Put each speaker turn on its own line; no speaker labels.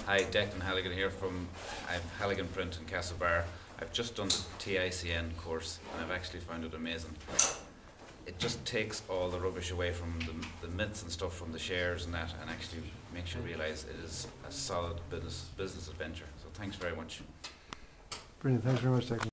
Hi, Declan Halligan here from Halligan Print in Castlebar. I've just done the TICN course and I've actually found it amazing. It just takes all the rubbish away from the myths and stuff from the shares and that, and actually makes you realise it is a solid business adventure. So thanks very much.
Brilliant, thanks very much, Declan.